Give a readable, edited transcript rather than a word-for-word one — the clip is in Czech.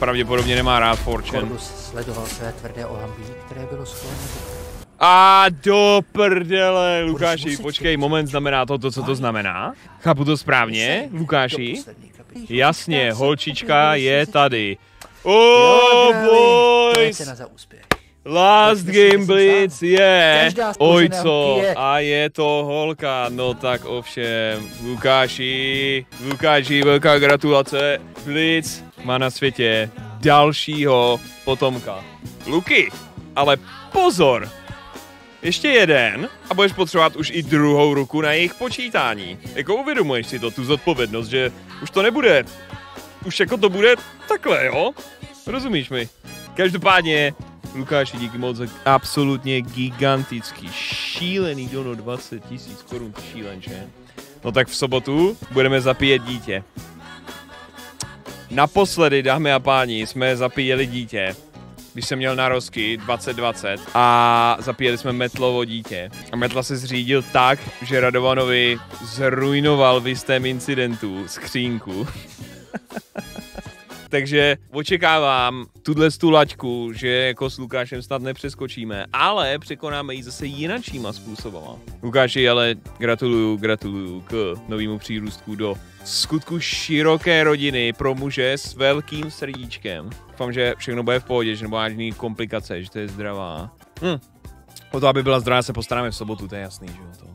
pravděpodobně nemá rád 4chan. Corvus sledoval své tvrdé ohamby, které bylo sklonné. A do prdele, Lukáši, počkej, moment, znamená to, co to znamená? Chápu to správně, Lukáši? Jasně, holčička je tady. Oh, boys! Last game blitz je ojco a je to holka, no tak ovšem, Lukáši, velká gratulace, Blitz má na světě dalšího potomka. Luky, ale pozor, ještě jeden a budeš potřebovat už i druhou ruku na jejich počítání. Jako uvědomuješ si to, tu zodpovědnost, že už to nebude, už jako to bude takhle, jo? Rozumíš mi? Každopádně, Lukáši, díky moc za absolutně gigantický, šílený dono 20 000 korun, šílenče. No tak v sobotu budeme zapíjet dítě. Naposledy, dámy a páni, jsme zapíjeli dítě, když jsem měl narozky 2020 a zapíjeli jsme Metlovo dítě. A Metla se zřídil tak, že Radovanovi zrujnoval v jistém incidentu skřínku. Takže očekávám tu laťku, že jako s Lukášem snad nepřeskočíme, ale překonáme ji zase jinakšíma způsobama. Lukáši, ale gratuluju k novému přírůstku do skutku široké rodiny pro muže s velkým srdíčkem. Doufám, že všechno bude v pohodě, že nebudou žádný komplikace, že to je zdravá. O to, aby byla zdravá, se postaráme v sobotu, to je jasný, že jo.